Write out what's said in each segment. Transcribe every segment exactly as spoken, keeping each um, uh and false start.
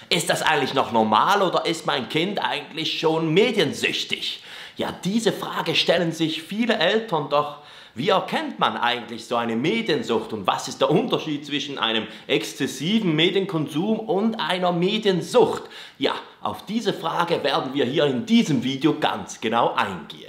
Ist das eigentlich noch normal oder ist mein Kind eigentlich schon mediensüchtig? Ja, diese Frage stellen sich viele Eltern, doch wie erkennt man eigentlich so eine Mediensucht und was ist der Unterschied zwischen einem exzessiven Medienkonsum und einer Mediensucht? Ja, auf diese Frage werden wir hier in diesem Video ganz genau eingehen.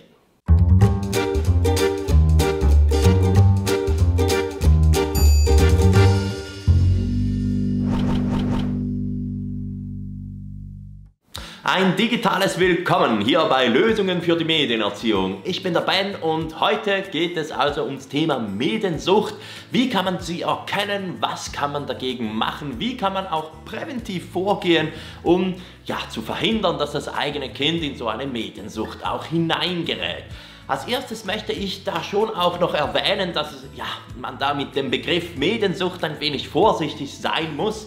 Ein digitales Willkommen hier bei Lösungen für die Medienerziehung. Ich bin der Ben und heute geht es also ums Thema Mediensucht. Wie kann man sie erkennen? Was kann man dagegen machen? Wie kann man auch präventiv vorgehen, um ja, zu verhindern, dass das eigene Kind in so eine Mediensucht auch hineingerät? Als erstes möchte ich da schon auch noch erwähnen, dass ja, man da mit dem Begriff Mediensucht ein wenig vorsichtig sein muss.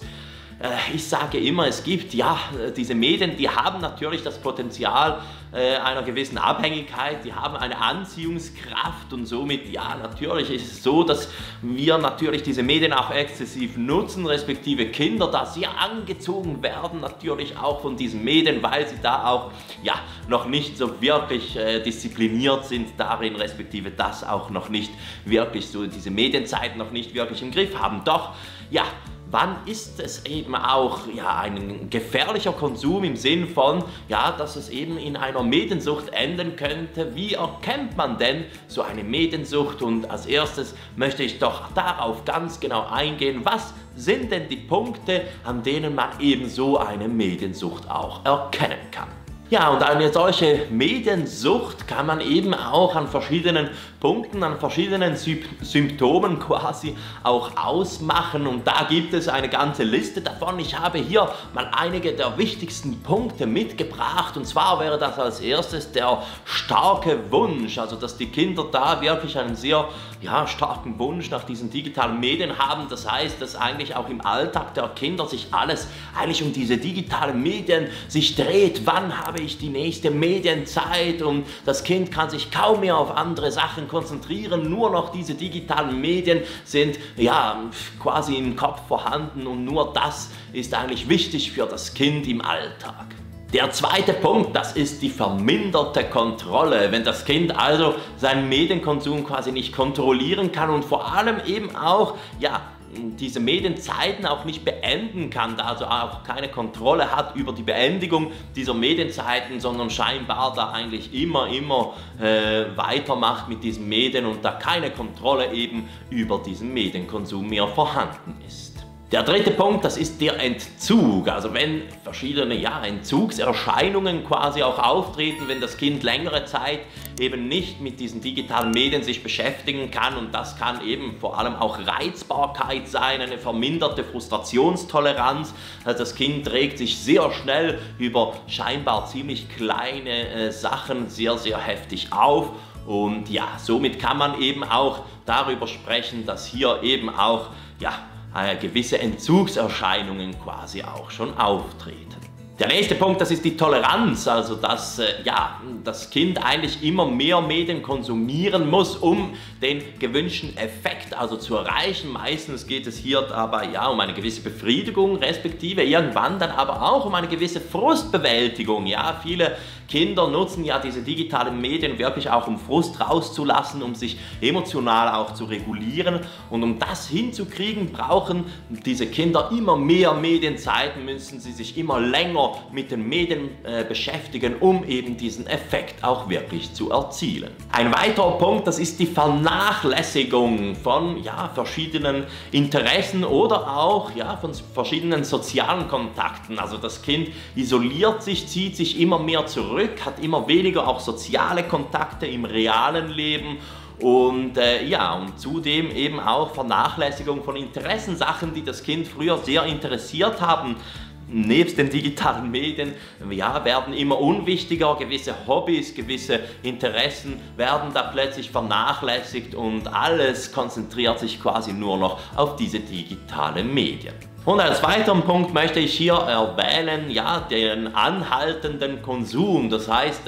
Ich sage immer, es gibt, ja, diese Medien, die haben natürlich das Potenzial äh, einer gewissen Abhängigkeit, die haben eine Anziehungskraft und somit, ja, natürlich ist es so, dass wir natürlich diese Medien auch exzessiv nutzen, respektive Kinder da sehr angezogen werden, natürlich auch von diesen Medien, weil sie da auch, ja, noch nicht so wirklich äh, diszipliniert sind darin, respektive das auch noch nicht wirklich so, diese Medienzeiten noch nicht wirklich im Griff haben. Doch, ja, wann ist es eben auch ja, ein gefährlicher Konsum im Sinn von, ja, dass es eben in einer Mediensucht enden könnte? Wie erkennt man denn so eine Mediensucht? Und als erstes möchte ich doch darauf ganz genau eingehen, was sind denn die Punkte, an denen man eben so eine Mediensucht auch erkennen kann? Ja, und eine solche Mediensucht kann man eben auch an verschiedenen Punkten, an verschiedenen Sy Symptomen quasi auch ausmachen und da gibt es eine ganze Liste davon. Ich habe hier mal einige der wichtigsten Punkte mitgebracht und zwar wäre das als erstes der starke Wunsch, also dass die Kinder da wirklich einen sehr ja, starken Wunsch nach diesen digitalen Medien haben. Das heißt, dass eigentlich auch im Alltag der Kinder sich alles eigentlich um diese digitalen Medien sich dreht. Wann habe ich die nächste Medienzeit? Und das Kind kann sich kaum mehr auf andere Sachen konzentrieren. Nur noch diese digitalen Medien sind ja quasi im Kopf vorhanden und nur das ist eigentlich wichtig für das Kind im Alltag. Der zweite Punkt, das ist die verminderte Kontrolle. Wenn das Kind also seinen Medienkonsum quasi nicht kontrollieren kann und vor allem eben auch, ja, diese Medienzeiten auch nicht beenden kann, da also auch keine Kontrolle hat über die Beendigung dieser Medienzeiten, sondern scheinbar da eigentlich immer, immer äh, weitermacht mit diesen Medien und da keine Kontrolle eben über diesen Medienkonsum mehr vorhanden ist. Der dritte Punkt, das ist der Entzug, also wenn verschiedene ja, Entzugserscheinungen quasi auch auftreten, wenn das Kind längere Zeit eben nicht mit diesen digitalen Medien sich beschäftigen kann und das kann eben vor allem auch Reizbarkeit sein, eine verminderte Frustrationstoleranz, also das Kind regt sich sehr schnell über scheinbar ziemlich kleine äh, Sachen sehr, sehr heftig auf. Und ja, somit kann man eben auch darüber sprechen, dass hier eben auch, ja, Äh, gewisse Entzugserscheinungen quasi auch schon auftreten. Der nächste Punkt, das ist die Toleranz, also dass äh, ja, das Kind eigentlich immer mehr Medien konsumieren muss, um den gewünschten Effekt also zu erreichen. Meistens geht es hier dabei ja um eine gewisse Befriedigung, respektive irgendwann dann aber auch um eine gewisse Frustbewältigung. Ja, viele Kinder nutzen ja diese digitalen Medien wirklich auch, um Frust rauszulassen, um sich emotional auch zu regulieren und um das hinzukriegen, brauchen diese Kinder immer mehr Medienzeiten, müssen sie sich immer länger mit den Medien äh, beschäftigen, um eben diesen Effekt auch wirklich zu erzielen. Ein weiterer Punkt, das ist die Vernachlässigung von ja, verschiedenen Interessen oder auch ja, von verschiedenen sozialen Kontakten. Also das Kind isoliert sich, zieht sich immer mehr zurück, hat immer weniger auch soziale Kontakte im realen Leben. Und äh, ja, und zudem eben auch Vernachlässigung von Interessensachen, die das Kind früher sehr interessiert haben. Nebst den digitalen Medien ja, werden immer unwichtiger, gewisse Hobbys, gewisse Interessen werden da plötzlich vernachlässigt und alles konzentriert sich quasi nur noch auf diese digitalen Medien. Und als weiteren Punkt möchte ich hier erwähnen, ja, den anhaltenden Konsum. Das heißt, dass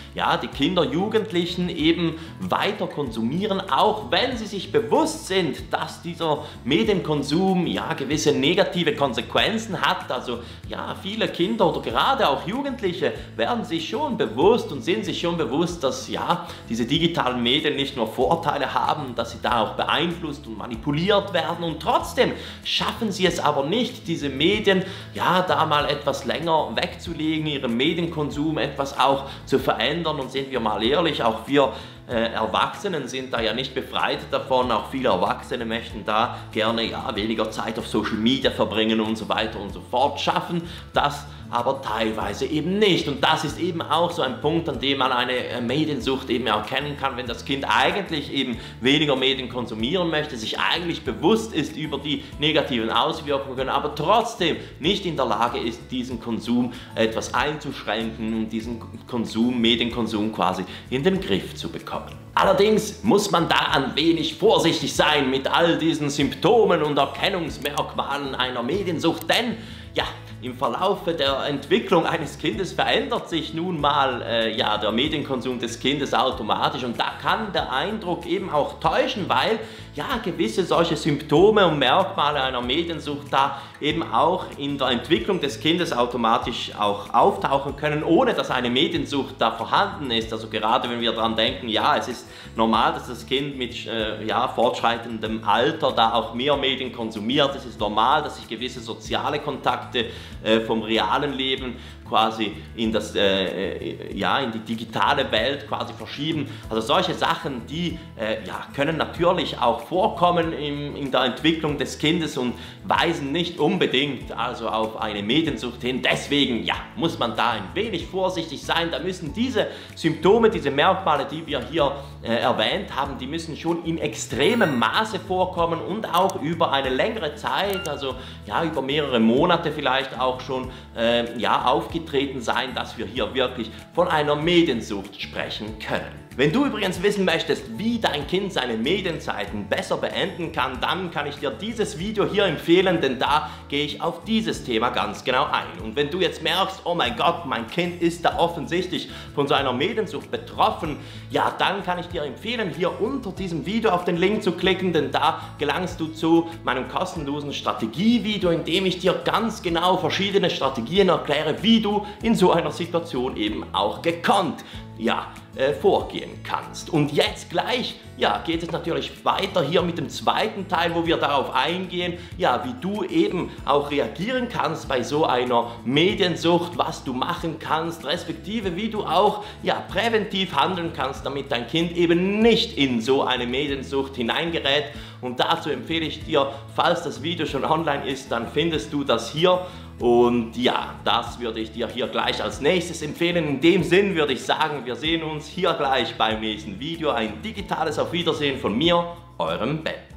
ja, die Kinder, Jugendlichen eben weiter konsumieren, auch wenn sie sich bewusst sind, dass dieser Medienkonsum ja gewisse negative Konsequenzen hat. Also ja, viele Kinder oder gerade auch Jugendliche werden sich schon bewusst und sind sich schon bewusst, dass ja diese digitalen Medien nicht nur Vorteile haben, dass sie da auch beeinflusst und manipuliert werden, und trotzdem schaffen sie es aber nicht, diese Medien ja da mal etwas länger wegzulegen, ihren Medienkonsum etwas auch zu verändern. Und sind wir mal ehrlich, auch wir äh, Erwachsenen sind da ja nicht befreit davon. Auch viele Erwachsene möchten da gerne ja weniger Zeit auf Social Media verbringen und so weiter und so fort, schaffen das aber teilweise eben nicht. Und das ist eben auch so ein Punkt, an dem man eine Mediensucht eben erkennen kann, wenn das Kind eigentlich eben weniger Medien konsumieren möchte, sich eigentlich bewusst ist über die negativen Auswirkungen, aber trotzdem nicht in der Lage ist, diesen Konsum etwas einzuschränken und diesen Konsum, Medienkonsum quasi in den Griff zu bekommen. Allerdings muss man da ein wenig vorsichtig sein mit all diesen Symptomen und Erkennungsmerkmalen einer Mediensucht, denn ja, im Verlaufe der Entwicklung eines Kindes verändert sich nun mal äh, ja, der Medienkonsum des Kindes automatisch, und da kann der Eindruck eben auch täuschen, weil ja gewisse solche Symptome und Merkmale einer Mediensucht da eben auch in der Entwicklung des Kindes automatisch auch auftauchen können, ohne dass eine Mediensucht da vorhanden ist. Also gerade wenn wir daran denken, ja, es ist normal, dass das Kind mit äh, ja, fortschreitendem Alter da auch mehr Medien konsumiert. Es ist normal, dass sich gewisse soziale Kontakte äh, vom realen Leben quasi in, das, äh, ja, in die digitale Welt quasi verschieben. Also solche Sachen, die äh, ja, können natürlich auch vorkommen in, in der Entwicklung des Kindes und weisen nicht unbedingt also auf eine Mediensucht hin. Deswegen ja, muss man da ein wenig vorsichtig sein. Da müssen diese Symptome, diese Merkmale, die wir hier äh, erwähnt haben, die müssen schon in extremem Maße vorkommen und auch über eine längere Zeit, also ja, über mehrere Monate vielleicht auch schon äh, ja, aufgetreten sein, dass wir hier wirklich von einer Mediensucht sprechen können. Wenn du übrigens wissen möchtest, wie dein Kind seine Medienzeiten besser beenden kann, dann kann ich dir dieses Video hier empfehlen, denn da gehe ich auf dieses Thema ganz genau ein. Und wenn du jetzt merkst, oh mein Gott, mein Kind ist da offensichtlich von so einer Mediensucht betroffen, ja, dann kann ich dir empfehlen, hier unter diesem Video auf den Link zu klicken, denn da gelangst du zu meinem kostenlosen Strategievideo, in dem ich dir ganz genau verschiedene Strategien erkläre, wie du in so einer Situation eben auch gekonnt ja, äh, vorgehen kannst. Und jetzt gleich, ja, geht es natürlich weiter hier mit dem zweiten Teil, wo wir darauf eingehen, ja, wie du eben auch reagieren kannst bei so einer Mediensucht, was du machen kannst, respektive wie du auch, ja, präventiv handeln kannst, damit dein Kind eben nicht in so eine Mediensucht hineingerät. Und dazu empfehle ich dir, falls das Video schon online ist, dann findest du das hier. Und ja, das würde ich dir hier gleich als nächstes empfehlen. In dem Sinn würde ich sagen, wir sehen uns hier gleich beim nächsten Video. Ein digitales Auf Wiedersehen von mir, eurem Ben.